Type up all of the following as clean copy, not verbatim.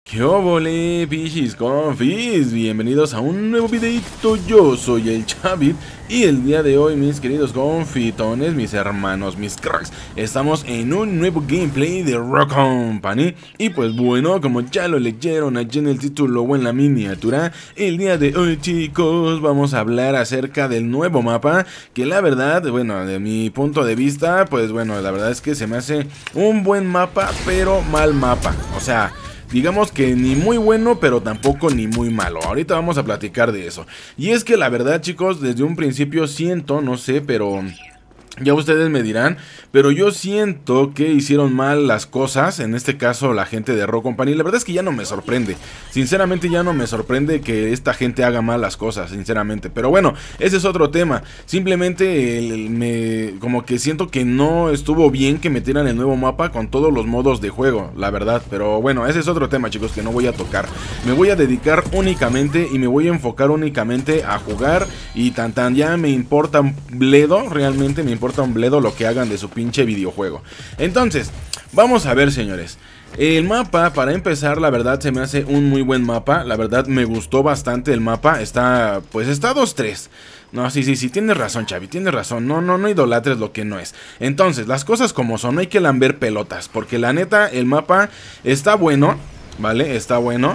¿Qué óvole, pichis confis? Bienvenidos a un nuevo videito. Yo soy el Chavit y el día de hoy, mis queridos confitones, mis hermanos, mis cracks, estamos en un nuevo gameplay de Rock Company. Y pues bueno, como ya lo leyeron allí en el título o en la miniatura, el día de hoy, chicos, vamos a hablar acerca del nuevo mapa, que la verdad, bueno, de mi punto de vista, pues bueno, la verdad es que se me hace un buen mapa, pero mal mapa. O sea, digamos que ni muy bueno, pero tampoco ni muy malo. Ahorita vamos a platicar de eso. Y es que la verdad, chicos, desde un principio siento, no sé, pero ya ustedes me dirán, pero yo siento que hicieron mal las cosas, en este caso la gente de Rock Company. La verdad es que ya no me sorprende, sinceramente ya no me sorprende que esta gente haga mal las cosas, sinceramente. Pero bueno, ese es otro tema, simplemente como que siento que no estuvo bien que metieran el nuevo mapa con todos los modos de juego, la verdad. Pero bueno, ese es otro tema, chicos, que no voy a tocar. Me voy a dedicar únicamente y me voy a enfocar únicamente a jugar y tan ya me importa un bledo, realmente me importa un bledo lo que hagan de su pinche videojuego. Entonces, vamos a ver, señores. El mapa, para empezar, la verdad se me hace un muy buen mapa. La verdad me gustó bastante el mapa. Está, pues está 2-3. No, sí, tienes razón, Chavi, tienes razón. No idolatres lo que no es. Entonces, las cosas como son, no hay que lamber pelotas, porque la neta, el mapa está bueno, ¿vale? Está bueno.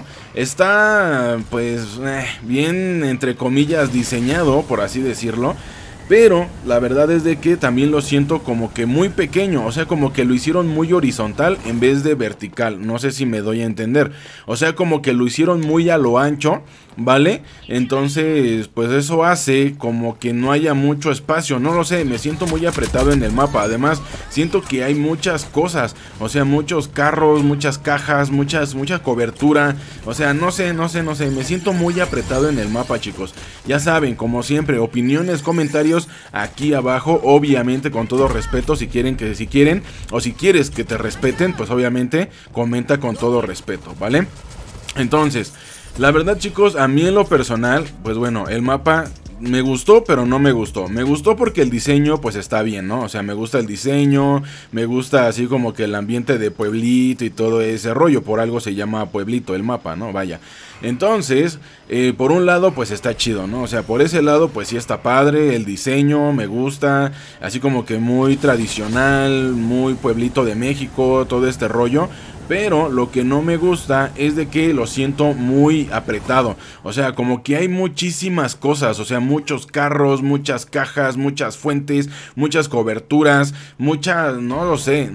Está, pues, bien, entre comillas, diseñado, por así decirlo. Pero la verdad es de que también lo siento como que muy pequeño. O sea, como que lo hicieron muy horizontal en vez de vertical. No sé si me doy a entender. O sea, como que lo hicieron muy a lo ancho, ¿vale? Entonces, pues eso hace como que no haya mucho espacio. No lo sé, me siento muy apretado en el mapa. Además, siento que hay muchas cosas. O sea, muchos carros, muchas cajas, mucha cobertura. O sea, no sé. Me siento muy apretado en el mapa, chicos. Ya saben, como siempre, opiniones, comentarios aquí abajo, obviamente con todo respeto. Si quieren o si quieres que te respeten, pues obviamente comenta con todo respeto, ¿vale? Entonces, la verdad, chicos, a mí en lo personal, pues bueno, el mapa me gustó, pero no me gustó. Me gustó porque el diseño pues está bien, ¿no? O sea, me gusta el diseño, me gusta así como que el ambiente de pueblito y todo ese rollo. Por algo se llama pueblito el mapa, ¿no? Vaya. Entonces, por un lado pues está chido, ¿no? O sea, por ese lado pues sí está padre, el diseño me gusta, así como que muy tradicional, muy pueblito de México, todo este rollo. Pero lo que no me gusta es de que lo siento muy apretado. O sea, como que hay muchísimas cosas. O sea, muchos carros, muchas cajas, muchas fuentes, muchas coberturas, no lo sé.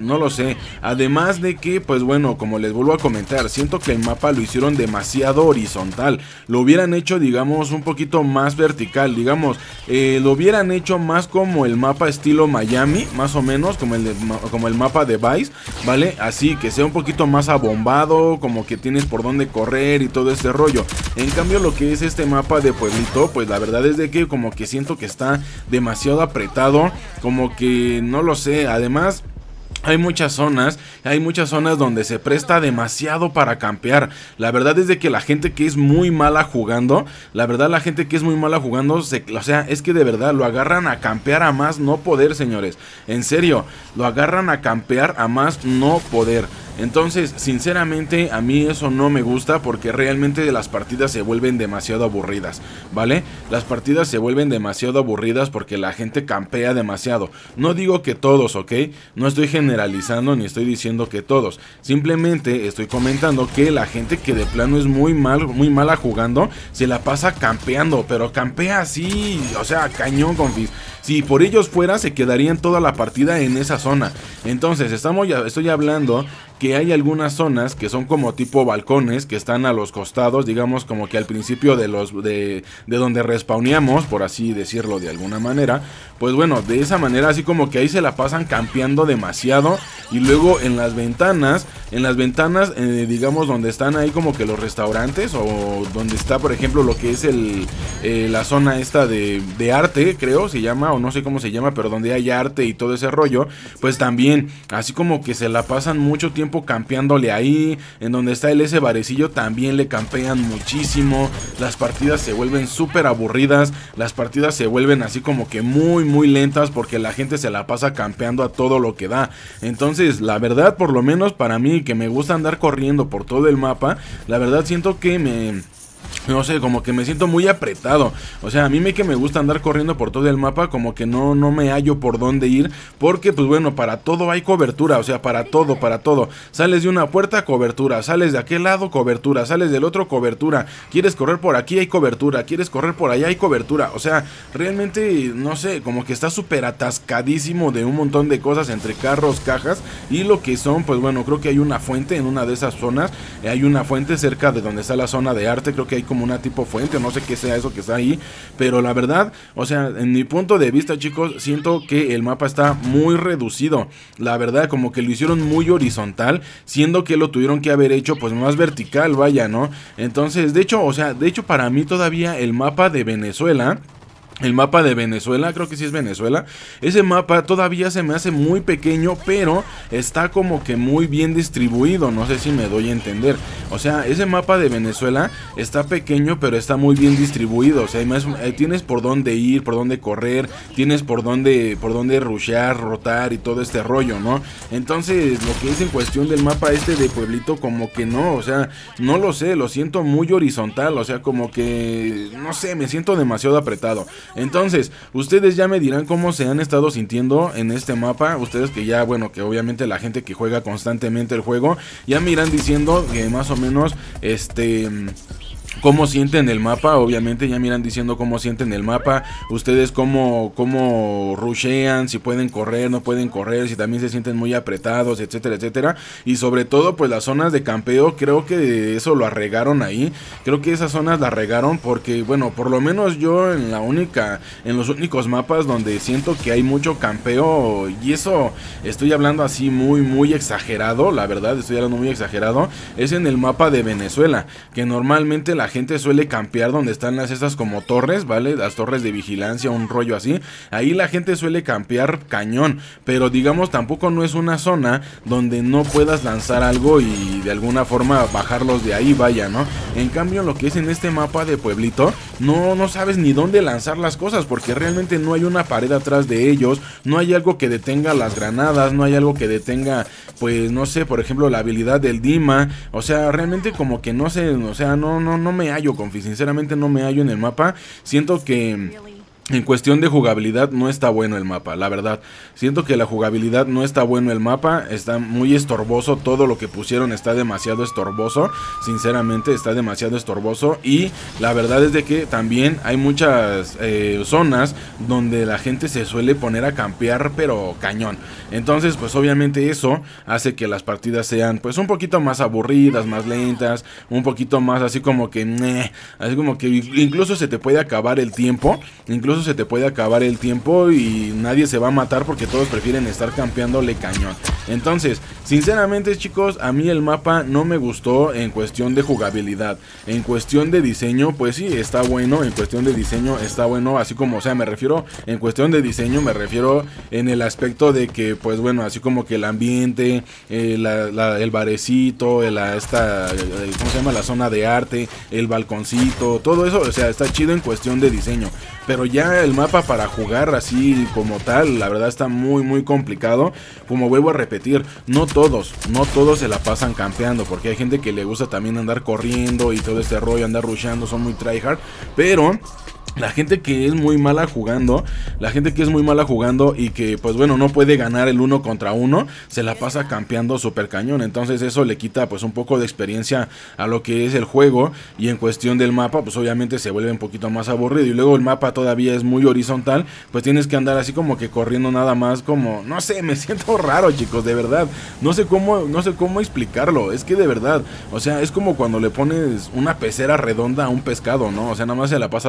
Además de que, pues bueno, como les vuelvo a comentar, siento que el mapa lo hicieron demasiado horizontal. Lo hubieran hecho, digamos, un poquito más vertical. Digamos, lo hubieran hecho más como el mapa estilo Miami, más o menos, como el mapa de Vice, ¿vale? Así, que sea un poquito más abombado, como que tienes por dónde correr y todo este rollo. En cambio, lo que es este mapa de pueblito, pues la verdad es de que como que siento que está demasiado apretado, como que no lo sé. Además, hay muchas zonas donde se presta demasiado para campear. La verdad es de que la gente que es muy mala jugando, o sea, es que de verdad lo agarran a campear a más no poder, señores. En serio, lo agarran a campear a más no poder. Entonces, sinceramente, a mí eso no me gusta porque realmente las partidas se vuelven demasiado aburridas, ¿vale? Las partidas se vuelven demasiado aburridas porque la gente campea demasiado. No digo que todos, ¿ok? No estoy generalizando ni estoy diciendo que todos. Simplemente estoy comentando que la gente que de plano es muy mala jugando, se la pasa campeando, pero campea así, o sea, cañón, confis. Si por ellos fuera, se quedarían toda la partida en esa zona. Entonces, estoy hablando que hay algunas zonas que son como tipo balcones, que están a los costados, digamos como que al principio de donde respawneamos, por así decirlo de alguna manera. Pues bueno, de esa manera así como que ahí se la pasan campeando demasiado. Y luego en las ventanas, digamos donde están ahí como que los restaurantes, o donde está por ejemplo lo que es la zona esta de arte, creo se llama, o no sé cómo se llama, pero donde hay arte y todo ese rollo, pues también así como que se la pasan mucho tiempo tiempo campeándole ahí. En donde está el ese barecillo también le campean muchísimo. Las partidas se vuelven súper aburridas, las partidas se vuelven así como que muy lentas porque la gente se la pasa campeando a todo lo que da. Entonces la verdad, por lo menos para mí, que me gusta andar corriendo por todo el mapa, la verdad siento que no sé, como que me siento muy apretado. O sea, a mí que me gusta andar corriendo por todo el mapa, como que no me hallo por dónde ir. Porque pues bueno, para todo hay cobertura. O sea, para todo. Sales de una puerta, cobertura. Sales de aquel lado, cobertura. Sales del otro, cobertura. Quieres correr por aquí, hay cobertura. Quieres correr por allá, hay cobertura. O sea, realmente, no sé, como que está súper atascadísimo de un montón de cosas entre carros, cajas y lo que son, pues bueno, creo que hay una fuente en una de esas zonas. Hay una fuente cerca de donde está la zona de arte. Creo que hay como una tipo fuente, no sé qué sea eso que está ahí, pero la verdad, o sea, en mi punto de vista, chicos, siento que el mapa está muy reducido, la verdad, como que lo hicieron muy horizontal, siendo que lo tuvieron que haber hecho pues más vertical, vaya, ¿no? Entonces, de hecho, para mí todavía el mapa de Venezuela, creo que sí es Venezuela, ese mapa todavía se me hace muy pequeño, pero está como que muy bien distribuido, no sé si me doy a entender. O sea, ese mapa de Venezuela está pequeño, pero está muy bien distribuido. O sea, tienes por dónde ir, por dónde correr, tienes por dónde rushear, rotar y todo este rollo, ¿no? Entonces, lo que es en cuestión del mapa este de Pueblito, como que no, o sea, no lo sé, lo siento muy horizontal, o sea, como que, no sé, me siento demasiado apretado. Entonces, ustedes ya me dirán cómo se han estado sintiendo en este mapa. Ustedes que ya, bueno, que obviamente la gente que juega constantemente el juego, ya me irán diciendo que más o menos, cómo sienten el mapa. Obviamente ya miran diciendo cómo sienten el mapa. Ustedes cómo rushean, si pueden correr, no pueden correr, si también se sienten muy apretados, etcétera, etcétera. Y sobre todo pues las zonas de campeo, creo que eso lo arregaron ahí. Creo que esas zonas las regaron porque, bueno, por lo menos yo en los únicos mapas donde siento que hay mucho campeo, y eso estoy hablando así muy exagerado, la verdad, estoy hablando muy exagerado, es en el mapa de Venezuela, que normalmente la gente suele campear donde están esas como torres, ¿vale? Las torres de vigilancia, un rollo así. Ahí la gente suele campear cañón, pero digamos tampoco no es una zona donde no puedas lanzar algo y de alguna forma bajarlos de ahí, vaya, ¿no? En cambio, lo que es en este mapa de Pueblito, no sabes ni dónde lanzar las cosas, porque realmente no hay una pared atrás de ellos, no hay algo que detenga las granadas, no hay algo que detenga, pues no sé, por ejemplo, la habilidad del Dima. O sea, realmente como que no sé, o sea, no me hallo, confi, sinceramente no me hallo en el mapa. Siento que en cuestión de jugabilidad no está bueno el mapa, la verdad. Siento que la jugabilidad no está bueno el mapa, está muy estorboso, todo lo que pusieron está demasiado estorboso, sinceramente está demasiado estorboso. Y la verdad es de que también hay muchas zonas donde la gente se suele poner a campear, pero cañón. Entonces pues obviamente eso hace que las partidas sean pues un poquito más aburridas, más lentas, un poquito más así como que incluso se te puede acabar el tiempo, y nadie se va a matar porque todos prefieren estar campeándole cañón. Entonces, sinceramente, chicos, a mí el mapa no me gustó en cuestión de jugabilidad. En cuestión de diseño, pues sí, está bueno. En cuestión de diseño está bueno, así como, o sea, me refiero, en cuestión de diseño, me refiero en el aspecto de que, pues bueno, así como que el ambiente, el barecito, ¿cómo se llama? La zona de arte, el balconcito, todo eso, o sea, está chido en cuestión de diseño. Pero ya el mapa para jugar así como tal, la verdad está muy complicado. Como vuelvo a repetir, no todos se la pasan campeando, porque hay gente que le gusta también andar corriendo y todo este rollo, andar rusheando, son muy tryhard. Pero la gente que es muy mala jugando, y que pues bueno no puede ganar el 1 contra 1, se la pasa campeando super cañón. Entonces eso le quita pues un poco de experiencia a lo que es el juego. Y en cuestión del mapa pues obviamente se vuelve un poquito más aburrido. Y luego el mapa todavía es muy horizontal, pues tienes que andar así como que corriendo nada más, como, no sé, me siento raro, chicos, de verdad. No sé cómo explicarlo, es que de verdad, o sea, es como cuando le pones una pecera redonda a un pescado, ¿no? O sea, nada más se la pasa dando vueltas.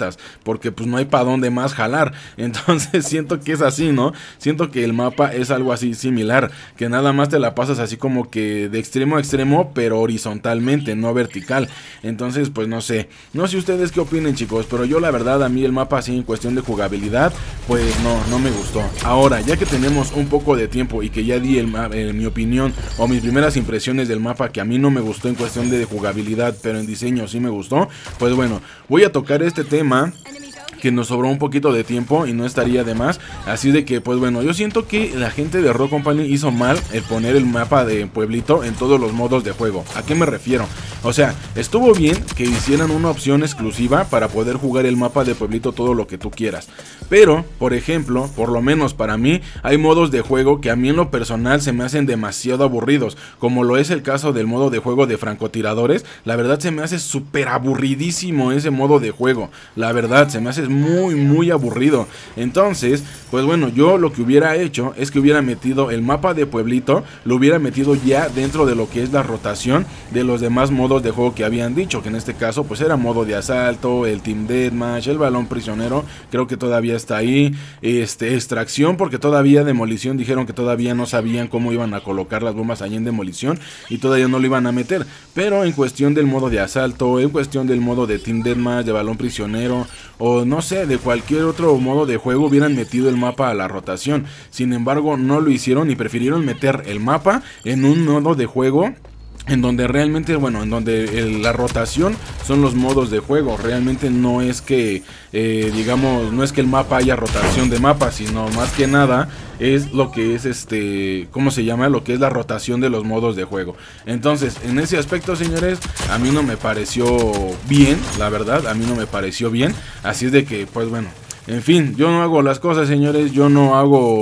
patas, porque pues no hay para dónde más jalar. Entonces siento que es así, ¿no? Siento que el mapa es algo así similar, que nada más te la pasas así como que de extremo a extremo, pero horizontalmente, no vertical. Entonces pues no sé ustedes qué opinen, chicos, pero yo la verdad, a mí el mapa así en cuestión de jugabilidad pues no me gustó. Ahora, ya que tenemos un poco de tiempo y que ya di mi opinión o mis primeras impresiones del mapa, que a mí no me gustó en cuestión de jugabilidad, pero en diseño sí me gustó, pues bueno, voy a tocar este tema que nos sobró un poquito de tiempo y no estaría de más. Así de que pues bueno, yo siento que la gente de Rogue Company hizo mal el poner el mapa de Pueblito en todos los modos de juego. ¿A qué me refiero? O sea, estuvo bien que hicieran una opción exclusiva para poder jugar el mapa de Pueblito todo lo que tú quieras, pero por ejemplo, por lo menos para mí, hay modos de juego que a mí en lo personal se me hacen demasiado aburridos, como lo es el caso del modo de juego de francotiradores. La verdad se me hace súper aburridísimo ese modo de juego, la verdad se me hace muy aburrido. Entonces pues bueno, yo lo que hubiera hecho es que hubiera metido el mapa de Pueblito, lo hubiera metido ya dentro de lo que es la rotación de los demás modos de juego que habían dicho, que en este caso pues era modo de asalto, el Team Deathmatch, el balón prisionero, creo que todavía está ahí, extracción, porque todavía demolición dijeron que todavía no sabían cómo iban a colocar las bombas ahí en demolición y todavía no lo iban a meter, pero en cuestión del modo de asalto, en cuestión del modo de Team Deathmatch, de balón prisionero, o no sé, de cualquier otro modo de juego hubieran metido el mapa a la rotación. Sin embargo no lo hicieron y prefirieron meter el mapa en un modo de juego en donde realmente, bueno, en donde la rotación son los modos de juego. Realmente no es que, digamos, no es que el mapa haya rotación de mapa, sino más que nada es lo que es ¿cómo se llama? Lo que es la rotación de los modos de juego. Entonces, en ese aspecto, señores, a mí no me pareció bien, la verdad, a mí no me pareció bien. Así es de que, pues bueno, en fin, yo no hago las cosas, señores, yo no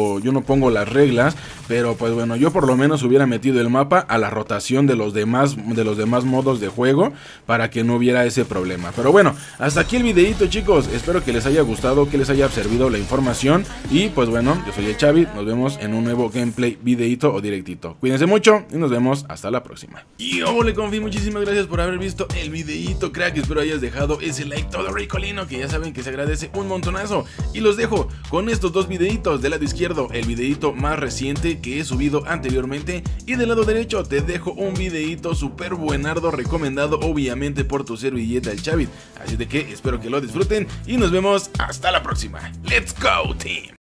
pongo las reglas, pero pues bueno, yo por lo menos hubiera metido el mapa a la rotación de los demás modos de juego para que no hubiera ese problema. Pero bueno, hasta aquí el videito, chicos, espero que les haya gustado, que les haya servido la información y pues bueno, yo soy el Chavi, nos vemos en un nuevo gameplay, videito o directito. Cuídense mucho y nos vemos hasta la próxima. Y ole, confi, muchísimas gracias por haber visto el videito, crack, espero hayas dejado ese like todo ricolino, que ya saben que se agradece un montonazo. Y los dejo con estos dos videitos. Del lado izquierdo el videito más reciente que he subido anteriormente, y del lado derecho te dejo un videito súper buenardo recomendado obviamente por tu servilleta el Chavi. Así de que espero que lo disfruten y nos vemos hasta la próxima. Let's go team.